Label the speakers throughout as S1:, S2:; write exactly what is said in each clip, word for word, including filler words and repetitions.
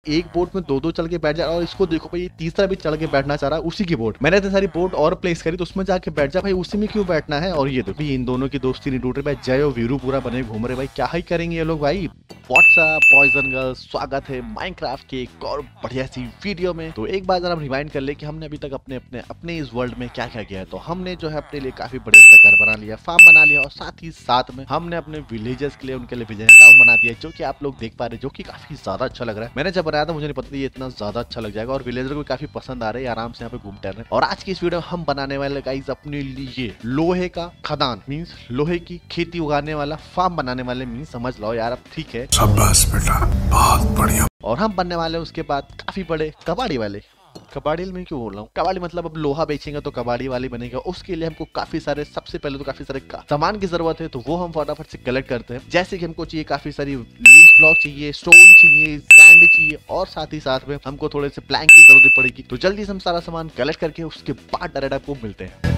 S1: एक बोट में दो दो चल के बैठ जा रहा है और इसको देखो भाई तीसरा भी चढ़ के बैठना चाह रहा है उसी की बोट। मैंने इतनी सारी बोट और प्लेस करी तो उसमें जाके बैठ जा भाई, उसी में क्यों बैठना है। और ये देखो इन दोनों की दोस्ती नहीं टूट रही भाई, जय और वीरू पूरा बने घूम रहे भाई, क्या ही करेंगे ये लोग भाई। व्हाट्सअप बॉयज एंड गर्ल्स, स्वागत है माइनक्राफ्ट के एक और बढ़िया सी वीडियो में। तो एक बार जरा हम रिमाइंड कर ले कि हमने अभी तक अपने अपने अपने इस वर्ल्ड में क्या क्या किया है। तो हमने जो है अपने लिए काफी बढ़िया सा घर बना लिया, फार्म बना लिया और साथ ही साथ में हमने अपने विलेजर्स के लिए उनके लिए विलेज टाउन बना दिया, जो कि आप लोग देख पा रहे हैं, जो कि काफी ज्यादा अच्छा लग रहा है। मैंने जब बनाया था मुझे नहीं पता था ये इतना ज्यादा अच्छा लग जाएगा और विलेजर को काफी पसंद आ रहे हैं, आराम से यहाँ पे घूमते रहे। और आज की इस वीडियो में हम बनाने वाले गाइस अपने लिए लोहे का खदान मीन्स लोहे की खेती उगाने वाला फार्म बनाने वाले मीन्स समझ लो यार अब ठीक है।
S2: शाबाश बेटा बहुत बढ़िया।
S1: और हम बनने वाले उसके बाद काफी बड़े कबाड़ी वाले। कबाड़ी में क्यों बोल रहा हूँ, कबाड़ी मतलब अब लोहा बेचेंगे तो कबाड़ी वाली बनेगा। उसके लिए हमको काफी सारे सबसे पहले तो काफी सारे सामान की जरूरत है, तो वो हम फटाफट से कलेक्ट करते हैं। जैसे कि हमको चाहिए काफी सारी लीफ ब्लॉक चाहिए, स्टोन चाहिए, सैंड चाहिए और साथ ही साथ में हमको थोड़े से प्लैंक की जरूरत पड़ेगी। तो जल्दी से हम सारा सामान कलेक्ट करके उसके बाद डायरेक्ट आपको मिलते हैं।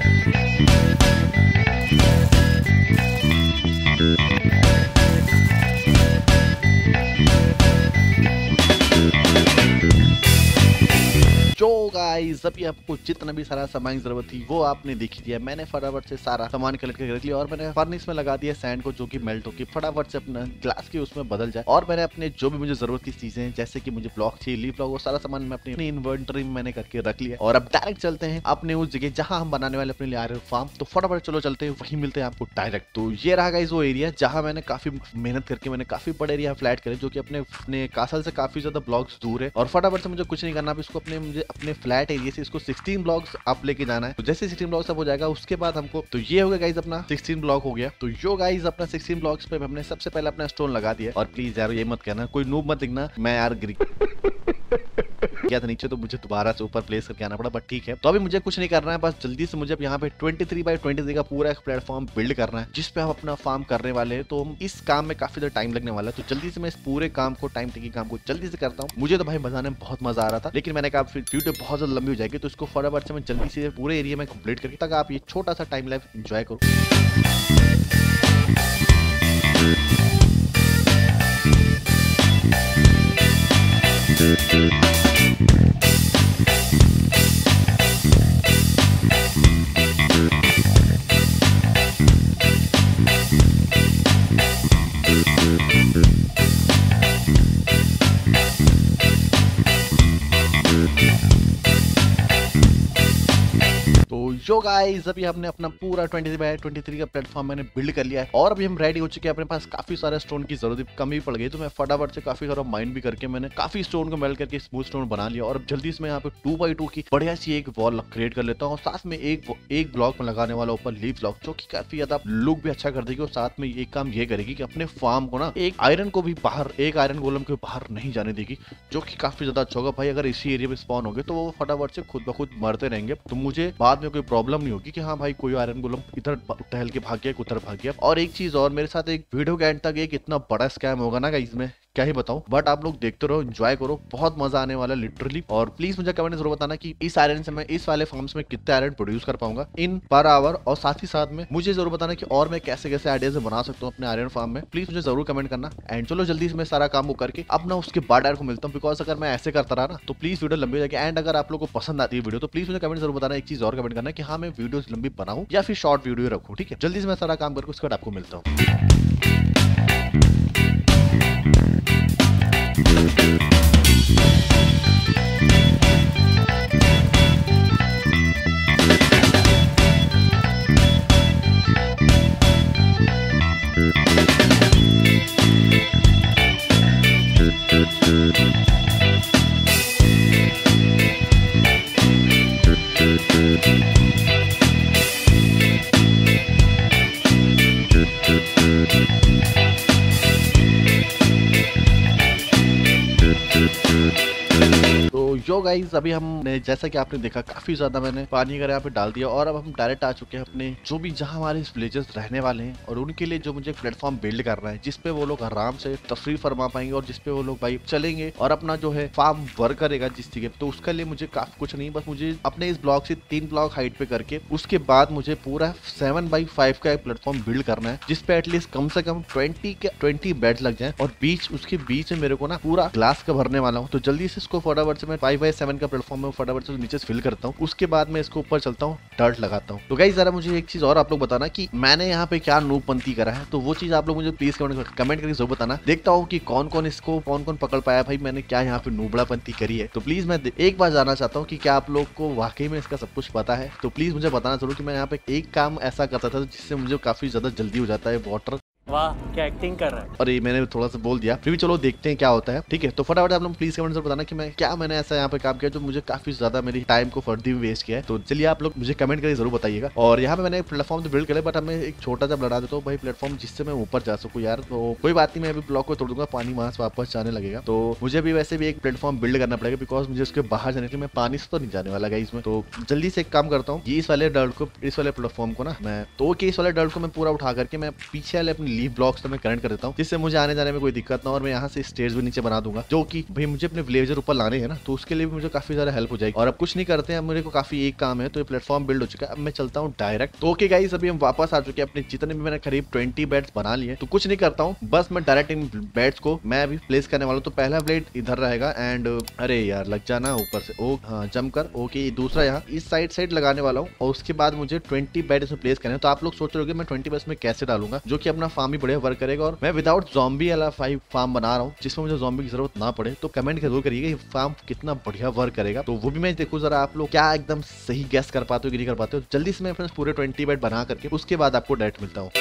S1: जो गाइस अभी आपको जितना भी सारा सामान की जरूरत थी वो आपने देखी दिया। मैंने फटाफट से सारा सामान कलेक्ट करके रख लिया और मैंने फर्नेस में लगा दिया सैंड को, जो कि मेल्ट होकर फटाफट से अपना ग्लास के उसमें बदल जाए। और मैंने अपने जो भी मुझे जरूरत की चीजें जैसे कि मुझे ब्लॉक चाहिए, लीफ ब्लॉक, वो सारा सामान मैं अपनी इन्वेंटरी में मैंने करके रख लिया। और अब डायरेक्ट चलते हैं अपने उस जगह जहां हम बनाने वाले अपने लिए आयरन फार्म। तो फटाफट चलो चलते हैं, वही मिलते हैं आपको डायरेक्ट। तो ये रहा गाइस वो एरिया जहां मैंने काफी मेहनत करके मैंने काफी बड़े एरिया फ्लैट करे, जो कि अपने अपने कासल से काफी ज्यादा ब्लॉक्स दूर है। और फटाफट से मुझे कुछ नहीं करना, इसको अपने मुझे अपने फ्लैट एरिया से इसको सोलह ब्लॉक्स आप लेके जाना है। तो जैसे सोलह ब्लॉक्स अब हो जाएगा उसके बाद हमको तो ये हो गया गाइस अपना सोलह ब्लॉक हो गया। तो यो गाइस अपना सोलह ब्लॉक्स पे हमने सबसे पहले अपना स्टोन लगा दिया। और प्लीज यार ये मत कहना, कोई नूब मत लिखना, मैं यार गिर गया था नीचे तो मुझे दोबारा से ऊपर प्लेस करके आना पड़ा, बट ठीक है। तो अभी मुझे कुछ नहीं करना है, बस जल्दी से मुझे अब यहाँ पे तेईस बाई तेईस का पूरा एक प्लेटफॉर्म बिल्ड करना है जिसपे हम अपना फार्म करने वाले हैं। तो हम इस काम में काफी ज्यादा टाइम लगने वाला है, तो जल्दी से मैं इस पूरे काम को टाइम टेकिंग काम को जल्दी से करता हूँ। मुझे तो भाई बनाने में बहुत मजा आ रहा था, लेकिन मैंने कहा वीडियो बहुत ज्यादा लंबी हो जाएगी, तो इसको फटाफट से मैं जल्दी से पूरे एरिया में कंप्लीट करके तक आप ये छोटा सा टाइम लाइफ एंजॉय करो। जो गाइस अभी हमने अपना पूरा बीस बाय तेईस का प्लेटफॉर्म मैंने बिल्ड कर लिया है और अभी हम रेडी हो चुके हैं। अपने पास काफी सारे स्टोन की जरूरत कमी पड़ गई, तो मैं फटाफट से काफी सारा माइंड भी करके मैंने काफी स्टोन को मेल्ट करके स्मूथ स्टोन बना लिया। और जल्दी से मैं यहाँ पे टू बाई टू की बढ़िया सी एक वॉल क्रिएट कर लेता हूँ और साथ में एक एक ब्लॉक में लगाने वाला ऊपर लीफ ब्लॉक, जो की काफी ज्यादा लुक भी अच्छा कर देगी। और साथ में एक काम ये करेगी कि अपने फार्म को ना एक आयरन को भी बाहर, एक आयरन गोलम को बाहर नहीं जाने देगी, जो की काफी ज्यादा अच्छा होगा भाई। अगर इसी एरिया में स्पॉन हो गए तो वो फटाफट से खुद ब खुद मरते रहेंगे, तो मुझे बाद में कोई प्रॉब्लम नहीं होगी कि हाँ भाई कोई आयरन गोलम इधर टहल के भाग गया, उधर भाग गया। और एक चीज और, मेरे साथ एक वीडियो के एंड तक एक इतना बड़ा स्कैम होगा ना गाइस, में क्या ही बताऊं, बट आप लोग देखते रहो, एंजॉय करो, बहुत मजा आने वाला लिटरली। और प्लीज मुझे कमेंट में जरूर बताना कि इस आयरन से मैं इस वाले फार्म्स में कितने आयरन प्रोड्यूस कर पाऊंगा इन पर आवर। और साथ ही साथ में मुझे जरूर बताना कि और मैं कैसे कैसे आइडियाज बना सकता हूँ अपने आयरन फार्म में, प्लीज मुझे जरूर कमेंट करना। एंड चलो जल्दी से मैं सारा काम करके अपना उसके बाद आयरन को मिलता हूँ, बिकॉज अगर मैं ऐसे करता रहा ना तो प्लीज वीडियो लंबी हो जाएगी। एंड अगर आप लोग को पसंद आती है वीडियो तो प्लीज मुझे कमेंट जरूर बताना, एक चीज और कमेंट करना कि हाँ मैं वीडियो लंबी बनाऊँ या फिर शॉर्ट वीडियो रखूँ, ठीक है। जल्दी से मैं सारा काम करके उसके बाद आपको मिलता हूँ। तो यो गाइस अभी हमने जैसा कि आपने देखा काफी ज्यादा मैंने पानी वगैरह यहाँ पे डाल दिया और अब हम डायरेक्ट आ चुके हैं अपने जो भी जहाँ हमारे विलेजर्स रहने वाले हैं और उनके लिए जो मुझे प्लेटफॉर्म बिल्ड करना है जिसपे वो लोग आराम से तफरीह फरमा पाएंगे और जिसपे वो लोग भाई चलेंगे और अपना जो है फार्म वर्क करेगा जिस जगह। तो उसके लिए मुझे काफी कुछ नहीं, बस मुझे अपने इस ब्लॉक से तीन ब्लॉक हाइट पे करके उसके बाद मुझे पूरा सेवन बाई फाइव का एक प्लेटफॉर्म बिल्ड करना है जिसपे एटलीस्ट कम से कम ट्वेंटी के ट्वेंटी बेड लग जाए और बीच उसके बीच में मेरे को ना पूरा ग्लास का भरने वाला हूँ। तो जल्दी से इसको फटाफट से मैं फाइव बाई सेवन का प्लेटफॉर्म में फटाफट से नीचे फिल करता हूँ, उसके बाद मैं इसको ऊपर चलता हूँ, डर्ट लगाता हूँ। तो गाइस जरा मुझे एक चीज और आप लोग बताना कि मैंने यहाँ पे क्या नूबपंती करा है, तो वो चीज आप लोग मुझे प्लीज कमेंट करके जरूर बताना। देखता हूँ कि कौन कौन इसको कौन कौन पकड़ पाया भाई मैंने क्या यहाँ पे नूबड़ापंती करी है। तो प्लीज मैं एक बार जानना चाहता हूँ कि क्या आप लोग को वाकई में इसका सब कुछ पता है, तो प्लीज मुझे बताना जरूर कि मैं यहाँ पे एक काम ऐसा करता था जिससे मुझे काफी ज्यादा जल्दी हो जाता है वाटर।
S3: वाह क्या एक्टिंग कर रहा है।
S1: अरे मैंने थोड़ा सा बोल दिया, फिर भी चलो देखते हैं क्या होता है। ठीक है, तो फटाफट आप लोग प्लीज कमेंट में बताना कि मैं क्या मैंने ऐसा यहाँ पे काम किया जो मुझे काफी ज्यादा मेरी टाइम को फर्दी में वेस्ट किया है। तो चलिए आप लोग मुझे कमेंट करके जरूर बताइएगा। और यहाँ पे मैंने प्लेटफॉर्म तो बिल्ड कर लिया, बट हमें एक छोटा सा बढ़ा देता हूँ भाई प्लेटफॉर्म जिससे मैं ऊपर जा सकूँ यार। तो कोई बात नहीं, मैं अभी ब्लॉक को तोड़ दूंगा, पानी वहां से वापस जाने लगेगा। तो मुझे भी वैसे भी एक प्लेटफॉर्म बिल्ड करना पड़ेगा बिकॉज मुझे उसके बाहर जाने के लिए मैं पानी से तो नहीं जाने वाला इसमें। तो जल्दी से एक काम करता हूँ, इस वाले डर्ट को इस वाले प्लेटफॉर्म को ना मैं तो इस वाले डर्ट को मैं पूरा उठा करके मैं पीछे वाले अपने लीव ब्लॉक्स में कर देता हूँ जिससे मुझे आने जाने में कोई दिक्कत ना। और मैं यहाँ से स्टेयर्स भी नीचे बना दूंगा जो कि भाई मुझे अपने विलेजर ऊपर लाने हैं ना, तो उसके लिए भी मुझे काफी ज्यादा हेल्प हो जाएगी। और अब कुछ नहीं करते हैं, मेरे को काफी एक काम है। तो ये प्लेटफॉर्म बिल्ड हो चुका है, अब मैं चलता हूँ डायरेक्ट। तो ओके गाइस अभी हम वापस आ चुके हैं, अपने जितने भी मैंने करीब ट्वेंटी बेड्स बना लिए। तो कुछ नहीं करता हूँ, बस मैं डायरेक्ट इन बेड्स को मैं अभी प्लेस करने वाला हूँ। तो पहला ब्लेड इधर रहेगा एंड अरे यार लग जाना ऊपर से, ओ हाँ जमकर। ओके दूसरा यहाँ इस साइड साइड लगाने वाला हूँ और उसके बाद मुझे ट्वेंटी बेड इसमें प्लेस करने। तो आप लोग सोच रहे हो मैं ट्वेंटी बेड्स में कैसे डालूंगा जो कि अपना फार्म भी बढ़िया वर्क करेगा और मैं विदाउट ज़ॉम्बी वाला फाइव फार्म बना रहा हूँ जिसमें मुझे ज़ॉम्बी की जरूरत ना पड़े। तो कमेंट जरूर करिएगा ये फार्म कितना बढ़िया वर्क करेगा। तो वो भी मैं देखूँ जरा आप लोग क्या एकदम सही गैस कर पाते हो कि नहीं कर पाते हो। जल्दी से मैं फ्रेंड्स पूरे ट्वेंटी बेड बना करके उसके बाद आपको डायरेक्ट मिलता हूँ।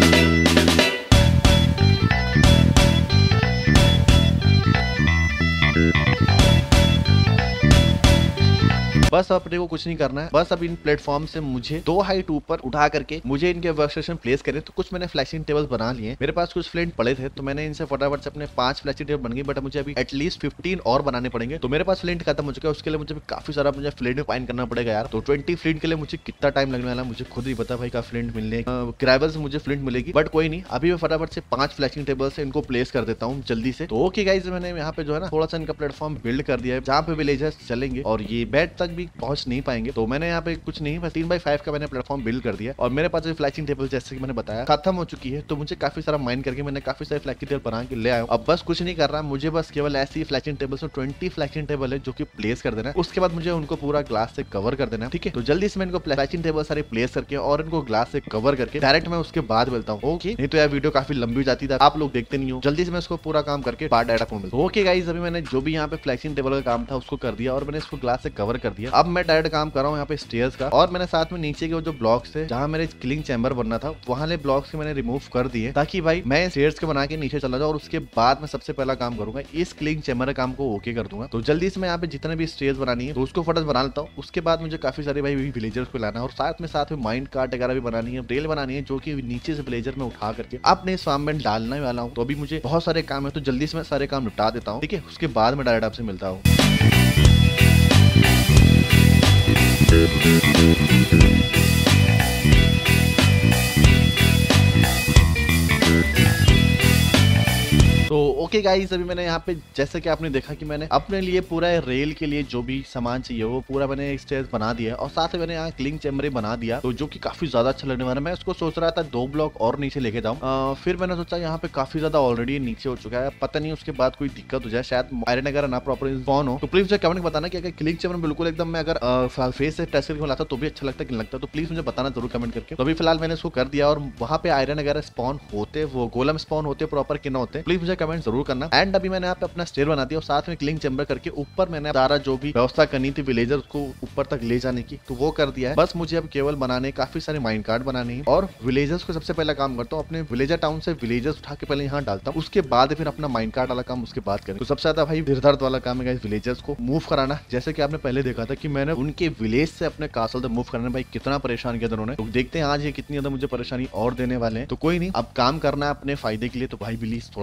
S1: बस अपने को कुछ नहीं करना है, बस अब इन प्लेटफॉर्म से मुझे दो हाइट ऊपर उठा करके मुझे इनके वर्क स्टेशन प्लेस करें। तो कुछ मैंने फ्लैशिंग टेबल्स बना लिए, मेरे पास कुछ फ्लिंट पड़े थे तो मैंने इनसे फटाफट से अपने पांच फ्लैशिंग टेबल बन गई। बट मुझे अभी एटलीस्ट फिफ्टीन और बनाने पड़ेंगे। तो मेरे पास फ्लिंट खत्म हो चुका है, उसके लिए मुझे काफी सारा मुझे फ्लिंट फाइंड करना पड़ेगा यार। तो ट्वेंटी फ्लिंट के लिए मुझे कितना टाइम लगने वाला मुझे खुद ही पता भाई का फ्लिंट मिलने ग्रेवल से मुझे फ्लिंट मिलेगी। बट कोई नहीं, अभी मैं फटाफट से पांच फ्लैशिंग टेबल से इनको प्लेस कर देता हूँ जल्दी से। तो ओके गाइस मैंने यहाँ पे जो है ना थोड़ा सा इनका प्लेटफॉर्म बिल्ड कर दिया है जहाँ पे विलेजर्स चलेंगे और ये बेड तक भी पहुंच नहीं पाएंगे। तो मैंने यहाँ पे कुछ नहीं बस तीन बाई फाइव का मैंने प्लेटफॉर्म बिल्ड कर दिया और मेरे पास फ्लैशिंग टेबल जैसे कि मैंने बताया खत्म हो चुकी है। तो मुझे काफी सारा माइंड करके मैंने काफी सारे फ्लैशिंग टेबल बना के ले आया हूं। अब बस कुछ नहीं कर रहा, मुझे बस केवल ऐसी फ्लैशिंग टेबल से ट्वेंटी फ्लैशिंग टेबल है जो कि प्लेस कर देना है। उसके बाद मुझे उनको पूरा ग्लास से कवर कर देना है। ठीक है, तो जल्दी से मैं इनको फ्लैशिंग टेबल सारे प्लेस करके और इनको ग्लास से कवर करके डायरेक्ट मैं उसके बाद मिलता हूँ। ओके, नहीं तो यार वीडियो काफी लंबी हो जाती है, आप लोग देखते नहीं हो। जल्दी से मैं इसको पूरा काम करके बाद डायरेक्ट मिलता हूँ। ओके गाइस अभी मैंने जो भी यहाँ पे फ्लैशिंग टेबल का काम था उसको कर दिया और मैंने इसको ग्लास से कवर कर दिया। अब मैं डायरेक्ट काम कर रहा हूँ यहाँ पे स्टेयर्स का और मैंने साथ में नीचे के जो ब्लॉक्स थे जहाँ मेरे किलिंग चैम्बर बनना था वहाँ ले ब्लॉक्स मैंने रिमूव कर दिए ताकि भाई मैं स्टेयर्स के बना के नीचे चला जाऊँ और उसके बाद मैं सबसे पहला काम करूंगा इस किलिंग चैम्बर का काम को ओके कर दूंगा। तो जल्दी से मैं यहाँ पे जितने भी स्टेयर्स बनानी है तो उसको फटाफट बना लेता हूँ। उसके बाद मुझे काफी सारे भाई विलेजर्स को लाना है और साथ में साथ में माइंड कार्ट वगैरह भी बनानी है, रेल बनानी है जो कि नीचे से विलेजर में उठा करके अपने फार्म में डालने वाला हूँ। तो अभी मुझे बहुत सारे काम है तो जल्दी से मैं सारे काम निपटा देता हूँ। ठीक है, उसके बाद मैं डायरेक्ट आपसे मिलता हूँ। तो ओके गाइस अभी मैंने यहाँ पे जैसे कि आपने देखा कि मैंने अपने लिए पूरा रेल के लिए जो भी सामान चाहिए वो पूरा मैंने स्टेज बना दिया और साथ ही मैंने यहाँ क्लिंग चैम्बर बना दिया तो जो कि काफी ज्यादा अच्छा लगने वाला है। मैं उसको सोच रहा था दो ब्लॉक और नीचे लेके जाऊँ, फिर मैंने सोचा यहाँ पे काफी ज्यादा ऑलरेडी नीचे हो चुका है, पता नहीं उसके बाद कोई दिक्कत हो जाए, शायद आयरन अगर ना प्रॉपर स्पॉन हो। तो प्लीज मुझे कमेंट बताना कि अगर क्लिंग चैम्बर बिल्कुल एकदम मैं अगर फेस से टेस्ट करके लाता तो भी अच्छा लगता कि नहीं लगता, तो प्लीज मुझे बताना जरूर कमेंट करके। तो अभी फिलहाल मैंने इसको कर दिया और वहाँ पे आयरन अगर स्पॉन होते वो गोलम स्पॉन होते प्रॉपर कि ना होते प्लीज मुझे कमेंट जरूर करना। एंड अभी मैंने यहाँ पे अपना स्टेयर बना दिया और साथ में क्लिंग चैम्बर करके ऊपर मैंने सारा जो भी व्यवस्था करनी थी विलेजर को ऊपर तक ले जाने की तो वो कर दिया है। बस मुझे अब केवल बनाने काफी सारे माइंड कार्ड बनाने हैं और विलेजर्स को सबसे पहला काम करता हूँ अपने विलेजर टाउन से विलेजर्स उठा के पहले यहाँ डालता हूँ, उसके बाद फिर अपना माइंड कार्ड वाला काम उसके बाद करें। तो सबसे ज्यादा भाई दर्द वाला काम है विलेजर्स को मूव कराना। जैसे कि आपने पहले देखा था कि मैंने उनके विलेज से अपने कासल तक मूव करने भाई कितना परेशान किया था उन्होंने। तो देखते हैं आज ये कितनी ज्यादा मुझे परेशानी और देने वाले हैं। तो कोई नहीं, अब काम करना है अपने फायदे के लिए, तो भाई प्लीज थोड़ा सा तो मेहनत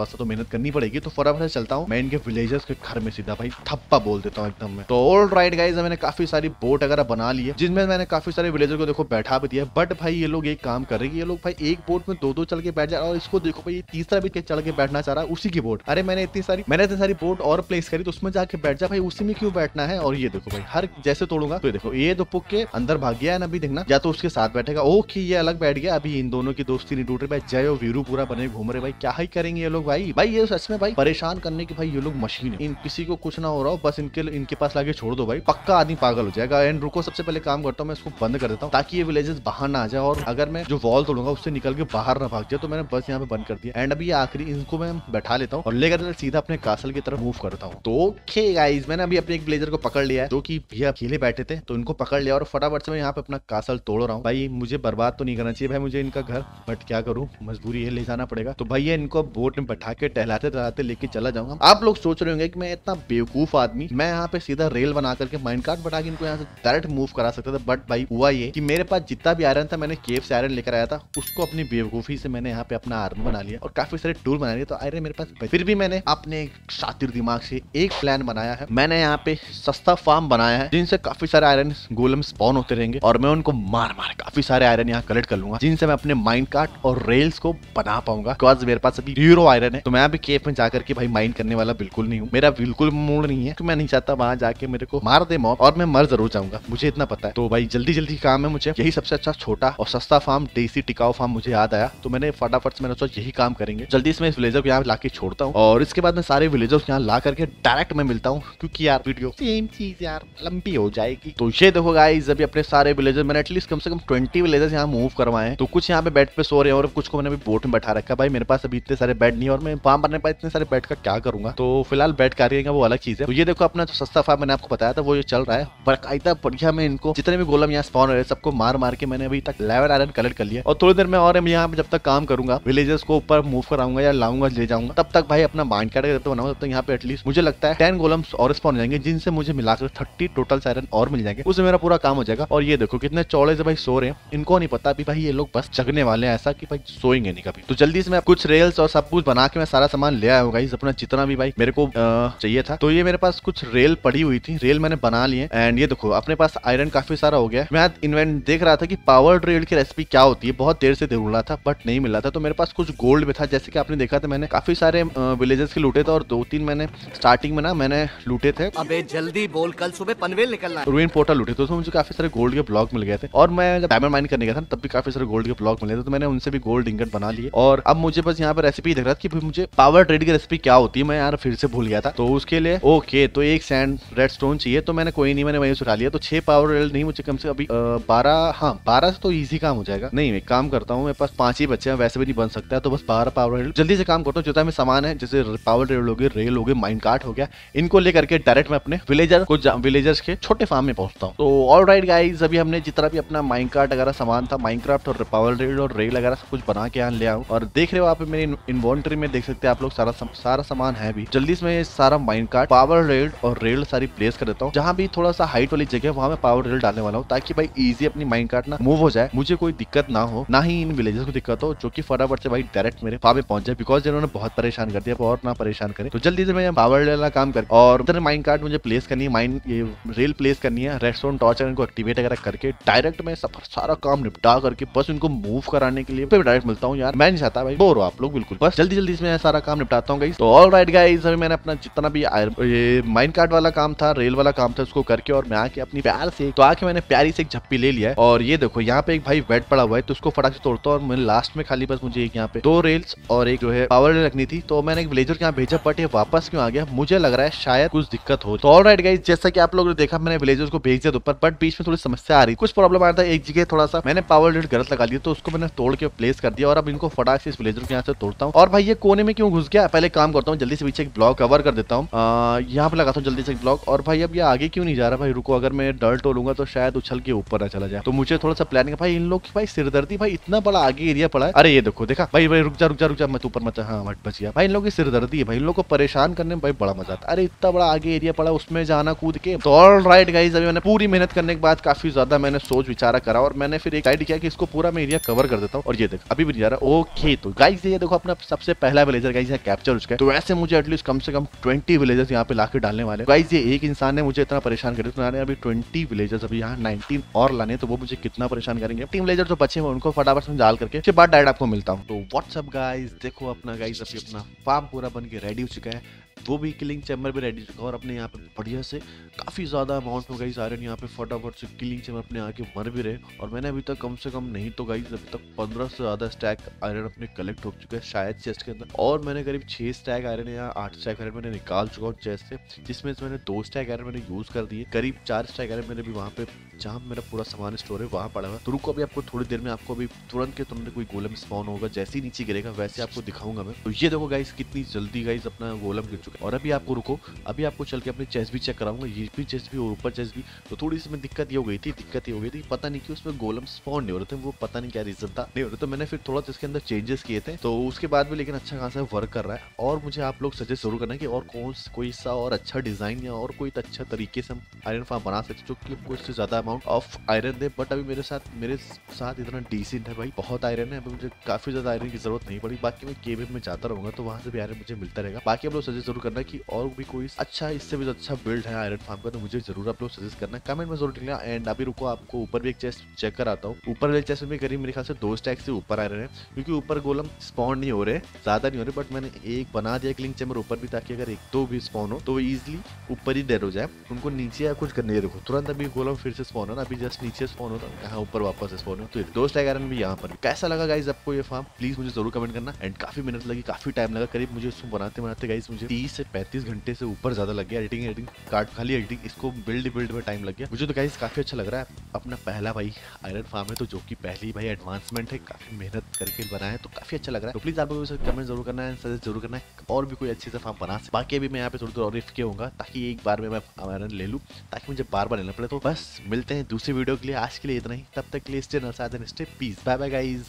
S1: मेहनत करनी पड़ेगी। तो फटाफट से चलता हूँ मैं इनके विलेजर्स के घर में, सीधा भाई थप्पा बोल देता हूँ एकदम में। तो ऑल राइट गाइज, मैंने काफी सारी बोट वगैरह बना ली है जिनमें मैंने काफी सारे विलेजर को देखो बैठा भी दिया। बट भाई ये लोग एक काम कर रहे हैं, ये लोग भाई एक बोट में दो दो चल के बैठ जा रहा है, और इसको देखो भाई तीसरा भी चढ़ के बैठना चाह रहा है उसी की बोट। अरे मैंने इतनी सारी मैंने इतनी सारी बोट और प्लेस करी, तो उसमें जाके बैठ जा भाई, उसी में क्यों बैठना है। और ये देखो भाई हर जैसे तोड़ूंगा तो देखो ये दो पुक के अंदर भाग गया है ना, अभी देखना, या तो उसके साथ बैठेगा। ओके ये अलग बैठ गया, अभी इन दोनों की दोस्ती नहीं टूट रही भाई। जय और वीरू पूरा बने घूम रहे भाई, क्या ही करेंगे ये लोग भाई। भाई ये सच में भाई परेशान करने की भाई ये लोग मशीन है। इन किसी को कुछ ना हो रहा हो, बस इनके इनके पास लाके छोड़ दो भाई, पक्का आदमी पागल हो जाएगा। एंड रुको, सबसे पहले काम करता हूँ मैं इसको बंद कर देता हूँ ताकि ये विलेजेस बाहर ना आ जाए, और अगर मैं जो वॉल तोड़ूंगा उससे निकल के बाहर ना भाग जाए। तो मैंने बस यहाँ पे बंद कर दिया। एंड अभी आखिरी इनको मैं बैठा लेता हूँ और लेकर सीधा अपने कासल की तरफ मूव करता हूँ। तो ओके गाइस, मैंने अभी अपने एक विलेजर को पकड़ लिया है जो कि भैया अकेले बैठे थे, तो इनको पकड़ लिया और फटाफट से मैं यहाँ पे अपना कासल तोड़ रहा हूँ। भाई मुझे बर्बाद तो नहीं करना चाहिए भाई मुझे इनका घर, बट क्या करूँ, मजबूरी है, ले जाना पड़ेगा। तो भैया इनको बोट में बैठा के टहलाते टहलाते लेके चला जाऊंगा। आप लोग सोच रहे होंगे कि मैं इतना बेवकूफ आदमी, मैं यहाँ पे सीधा रेल बना करके माइनकार्ट बना के इनको यहाँ से डायरेक्ट मूव करा सकता था। बट भाई हुआ ये कि मेरे पास जितना भी आयरन था मैंने केव से आयरन लेकर आया था, उसको अपनी बेवकूफी से मैंने यहाँ पे अपना आर्मर बना लिया और काफी सारे टूल बना लिए। तो आयरन मेरे पास, फिर भी मैंने अपने शातिर दिमाग से एक प्लान बनाया है। मैंने यहाँ पे सस्ता फार्म बनाया है जिनसे काफी सारे आयरन गोलम स्पॉन होते रहेंगे, और मैं उनको मार मार काफी सारे आयरन यहाँ कलेक्ट कर लूंगा जिनसे मैं अपने माइनकार्ट और रेल्स को बना पाऊंगा। बिकॉज मेरे पास अभी जीरो आयरन है, तो मैं अभी केव में जाकर के भाई माइन करने वाला बिल्कुल नहीं हूँ। मेरा बिल्कुल मूड नहीं है कि मैं नहीं चाहता वहां जाके मेरे को मार दे मॉब, और मैं मर जरूर जाऊंगा, मुझे इतना पता है। तो भाई जल्दी जल्दी काम है मुझे, यही सबसे अच्छा छोटा और सस्ता फार्म, देसी टिकाऊ फार्म मुझे याद आया, तो मैंने फटाफट से मैंने सोचा यही काम करेंगे। जल्दी से मैं इस विलेजर को यहाँ लाके छोड़ता हूँ और इसके बाद मैं सारे विलेजर्स यहाँ ला करके डायरेक्ट मैं मिलता हूँ, क्योंकि यार वीडियो सेम चीज यार लंबी हो जाएगी। तो ये देखो गाइस, अभी अपने सारे विलेजर मैंने एटलीस्ट कम से कम ट्वेंटी विलेजर्स यहाँ मूव करवाए हैं। तो कुछ यहाँ पे बेड पे सो रहे हैं और कुछ को मैंने अभी बोट में बैठा रखा है। भाई मेरे पास अभी इतने सारे बेड नहीं है और मैं फार्म बनने पास इतने सारे बेड का क्या करूंगा। तो फिलहाल बेड कार्य वो अलग चीज है। तो ये देखो अपना जो सस्ता फार्म मैंने आपको बताया था वो ये चल रहा है बकायदा बढ़िया। मैं इनको जितने भी गोलम यहाँ स्पॉन रहे सबको मार मार के मैंने अभी तक इलेवन आयरन कलेक्ट कर लिया, और थोड़ी देर में और यहाँ पे जब तक काम करूंगा विलेजर्स को ऊपर मूव कराऊंगा या लाऊंगा ले जाऊंगा, तब तक भाई अपना माइंड कार्ड बनाऊंगा। तब तक यहाँ पे एटलीस्ट मुझे लगता है टेन गोलम्स और स्पॉन हो जाएंगे जिनसे मुझे मिलाकर थर्टी टोटल आयरन और मिल जाएंगे, उससे मेरा पूरा काम हो जाएगा। और ये देखो कितने चौड़े से भाई सो रहे हैं, इनको नहीं पता अभी भाई ये लोग बस जगने वाले हैं, ऐसा कि भाई सोएंगे नहीं कभी। तो जल्दी से मैं कुछ रेल्स और सब कुछ बना के मैं सारा सामान ले आया होगा अपना जितना भी भाई मेरे को चाहिए था। तो ये मेरे पास कुछ रेल पड़ी हुई थी, रेल मैंने बना लिए। एंड ये देखो अपने पास आयरन काफी सारा हो गया। मैं आज इन्वेंट देख रहा था कि पावर रेल की रेसिपी क्या होती है, बहुत देर से ढूंढ रहा था बट नहीं मिला था। तो मेरे पास कुछ गोल्ड भी था, जैसे कि आपने देखा था मैंने काफी सारे विलेजेस के लूटे थे और दो तीन मैंने स्टार्टिंग में ना मैंने लूटे थे।
S4: अबे जल्दी बोल, कल सुबह पनवेल निकलना है।
S1: रूइन पोर्टल लूटे थे, उसमें मुझे काफी सारे गोल्ड के ब्लॉक मिल गए थे, और मैं जब डायमंड माइन करने गया था तब भी काफी सारे गोल्ड के ब्लॉक मिले थे, तो मैंने उनसे भी गोल्ड इंगट बना लिए। और अब मुझे बस यहाँ पर रेसिपी देख रहा था कि मुझे पावर ट्रेड की रेसिपी क्या होती है, मैं यार फिर से भूल गया था। तो उसके लिए ओके तो एक सैंड रेड स्टोन चाहिए, तो मैंने कोई नहीं मैंने वहीं से उठा लिया। तो छह पावर रेल नहीं, मुझे कम से अभी बारह, हाँ बारह से तो इजी काम हो जाएगा। नहीं मैं काम करता हूँ, मेरे पास पांच ही बच्चे हैं, वैसे भी नहीं बन सकता है, तो बस बारह पावर रेल जल्दी से काम करता हूँ। जितना में सामान है जैसे पावर रेल हो गए, रेल हो गए, माइन कार्ट हो गया, इनको लेकर के डायरेक्ट मैं अपने विलेजर को विलेजर्स के छोटे फार्म में पहुंचता हूँ। तो ऑल राइट गाइज, अभी हमने जितना भी अपना माइन कार्ट वगैरह सामान था, माइनक्राफ्ट और पावर रेल और रेल वगैरह सब कुछ बना के यहाँ ले आऊँ। और देख रहे हो आप मेरे इन्वेंटरी में देख सकते हैं आप लोग सारा सम, सारा सामान है भी। जल्दी से मैं सारा माइन कार्ट, पावर रेल और रेल सारी प्लेस कर देता हूँ। जहाँ भी थोड़ा सा हाइट वाली जगह वहाँ मैं पावर रेल डालने वाला हूँ, ताकि भाई इजी अपनी माइन कार्ट ना मूव हो जाए, मुझे कोई दिक्कत ना हो, ना ही इन विलेजर्स को दिक्कत हो, जो कि फटाफट से भाई डायरेक्ट मेरे फार्म में पहुंच जाए। बिकॉज इन्होंने बहुत परेशान कर दिया, और ना परेशान करे। तो जल्दी से मैं पावर रेल वाला काम कर, और इधर माइन कार्ट मुझे प्लेस करनी है, माइन ये रेल प्लेस करनी है, रेडस्टोन टॉर्च इनको एक्टिवेट वगैरह करके डायरेक्ट मैं सफर सारा काम निपटा करके बस इनको मूव कराने के लिए डायरेक्ट मिलता हूँ। यार मैं नहीं चाहता भाई बोर हो आप लोग, बिल्कुल बस जल्दी जल्दी से मैं सारा काम निपटाता हूँ गाइस। तो ऑल राइट गाइस, अभी मैंने अपना जितना भी ये माइन कार्ट वाला काम था, रेल वाला काम था, उसको करके और मैं आके अपनी प्यार से तो आके मैंने प्यारी से एक झप्पी ले लिया है। और ये देखो यहाँ पे एक भाई बेड पड़ा हुआ है, तो उसको फटाक से तोड़ता हूँ। और मैंने लास्ट में खाली बस मुझे एक यहाँ पे दो रेल्स और एक जो है पावर रेल रखनी थी, तो मैंने एक विलेजर के यहाँ भेजा, बट ये वापस क्यों आ गया, मुझे लग रहा है शायद कुछ दिक्कत हो। तो ऑल राइट गाइस, जैसा कि आप लोगों ने देखा मैंने विलेजर्स को भेज दिया ऊपर, बट बीच में थोड़ी समस्या आ रही, कुछ प्रॉब्लम आ रहा था। एक जगह थोड़ा सा मैंने पावर रेल गलत लगा दिया, तो उसको मैंने तोड़ के प्लेस कर दिया, और अब इनको फटाक से इस विलेजर के यहाँ से तोड़ता हूँ। और भाई ये कोने में क्यों घुस गया, पहले काम करता हूँ, जल्दी से पीछे एक ब्लॉक कवर कर देता हूँ, यहाँ पे लगाता हूँ जल्दी से एक ब्लॉक। और भाई अब ये आगे क्यों नहीं जा रहा, भाई रुको, अगर मैं डर तोड़ूंगा तो शायद उछल के ऊपर ना चला जाए, तो मुझे थोड़ा सा प्लानिंग। भाई इन लोग की भाई सिरदर्दी, भाई इतना बड़ा आगे एरिया पड़ा है। अरे ये देखो देखा भाई, भाई रुक जा रुक जा रुक जा, मैं ऊपर मत, हाँ मत बच गया। भाई इन लोग की सिरदर्दी है, भाई इन लोग को परेशान करने में भाई बड़ा मजा आता है। अरे इतना बड़ा आगे एरिया पड़ा, उसमें जाना कूद के। तो ऑल राइट गाइस, अभी मैंने पूरी मेहनत करने के बाद काफी ज्यादा मैंने सोच विचारा करा, और मैंने फिर एक साइड किया कि इसको पूरा मैं एरिया कवर कर देता हूँ। और ये देख अभी भी नहीं जा रहा। ओके तो गाइस ये देखो अपना सबसे पहला विलेजर विलेजर गाइस यहाँ कैप्चर हो चुका है। तो वैसे मुझे एटलीस्ट कम से कम ट्वेंटी विलेजर्स यहाँ पे लाके डालने वाले गाइस। ये एक इंसान ने मुझे इतना परेशान कर दिया, तो अभी ट्वेंटी विलेजर्स अभी यहाँ नाइनटीन और लाने, तो वो मुझे कितना परेशान करेंगे। टीम विलेजर जो बचे हैं उनको फटाफट से डाल करके उसके बाद डायरेक्ट आपको मिलता हूँ। तो व्हाट्सअप गाइस, देखो अपना गाइस अभी अपना फार्म पूरा बन के रेडी हो चुका है, वो भी किलिंग चैम्बर भी रेडी चुका है और अपने यहाँ पे बढ़िया से काफ़ी ज़्यादा अमाउंट में गाइस आयरन यहाँ पे फटाफट से किलिंग चैम्बर अपने आके मर भी रहे। और मैंने अभी तक कम से कम नहीं तो गाइस अभी तक पंद्रह से ज़्यादा स्टैक आयरन अपने कलेक्ट हो चुके हैं शायद चेस्ट के अंदर। और मैंने करीब छः स्टैक आयरन या आठ स्टैक आयरन मैंने निकाल चुका हूँ चेस्ट से, जिसमें से मैंने दो स्टैक आयरन मैंने यूज़ कर दिए। करीब चार स्टैक आयरन मैंने भी वहाँ पे जहाँ मेरा पूरा सामान स्टोर है वहाँ पड़ा हुआ। तो रुको अभी आपको थोड़ी देर में आपको अभी तुरंत के तुरंत कोई गोलम स्पॉन होगा, जैसे ही नीचे गिरेगा वैसे आपको दिखाऊंगा मैं। तो ये देखो गाइस कितनी जल्दी गाइस अपना गोलम गिर चुका है। और अभी आपको रुको, अभी आपको चल के अपने चेस्ट भी चेक कराऊंगा, ये भी चेस्ट भी और ऊपर चेस्ट भी। तो थोड़ी सी में दिक्कत ये हो गई थी दिक्कत ये हो गई थी पता नहीं कि उसमें गोलम स्पॉन नहीं हो रहे थे, वो पता नहीं क्या रीजन था नहीं हो रहे। तो मैंने फिर थोड़ा इसके अंदर चेंजेस किए थे, तो उसके बाद भी लेकिन अच्छा खासा वर्क कर रहा है। और मुझे आप लोग सजेस्ट जरूर करना कि और कौन कोई सा और अच्छा डिजाइन या और कोई अच्छा तरीके से हम आयरन फार्म बना सकते जो कि हमको इससे ज्यादा अमाउंट ऑफ आयरन दे। बट अभी मेरे साथ मेरे साथ इतना डिसेंट है भाई, बहुत आयरन है, अभी मुझे काफी ज्यादा आयरन की जरूरत नहीं पड़ी। बाकी मैं केव में जाता रहूंगा तो वहां से भी आयरन मुझे मिलता रहेगा। बाकी आप लोग सजेस्ट जरूर करना कि और भी कोई अच्छा इससे भी अच्छा बिल्ड है आयरन फार्म का, तो मुझे जरूर आप लोग सजेस्ट करना कमेंट में जरूर लिखना। एंड अभी रुको आपको ऊपर भी एक चेस्ट चेक कराता हूँ। ऊपर वाले चेस्ट में करीब मेरे ख्याल से दो स्टैक से ऊपर आयरन है, क्योंकि ऊपर गोलम स्पॉन नहीं हो रहे, ज्यादा नहीं हो रहे। बट मैंने एक बना दिया क्लिंग चैम्बर ऊपर भी, ताकि अगर एक दो भी स्पॉन हो तो इजिली ऊपर ही डेड हो जाए, उनको नीचे या कुछ करने देखो तुरंत अभी गोलम फिर से स्पॉन हो ना, अभी जस्ट नीचे स्पॉन होता है यहाँ ऊपर वापस स्पॉन हो। तो दो स्टैक आयरन भी यहाँ पर। कैसा लगा गाइस आपको ये फार्म, प्लीज मुझे जरूर कमेंट करना। एंड काफी मेहनत लगी, काफी टाइम लगा, करीब मुझे इसको बनाते बनाते गाइस मुझे तीस से पैंतीस घंटे से ऊपर ज्यादा लग गया। एडिटिंग एडिटिंग कार्ड खाली एडिटिंग इसको बिल्ड बिल्ड में टाइम लग गया मुझे। तो गाइस काफी अच्छा लग रहा है, अपना पहला भाई आयरन फार्म है, तो जो कि पहली भाई एडवांसमेंट है, काफी मेहनत करके बनाया है, तो काफी अच्छा लग रहा है। तो प्लीज आप लोगों से कमेंट जरूर करना है, सजेस्ट जरूर करना है और भी कोई अच्छे से फार्म बना सके। बाकी अभी मैं यहाँ पे थोड़ी और रिफ के होऊंगा ताकि एक बार में मैं आयरन ले लूँ, ताकि मुझे बार बार लेना पड़े। तो बस मिलते हैं दूसरी वीडियो के लिए, आज के लिए इतना ही, तब तक के लिए स्टे नरसाद and stay peace, bye bye guys.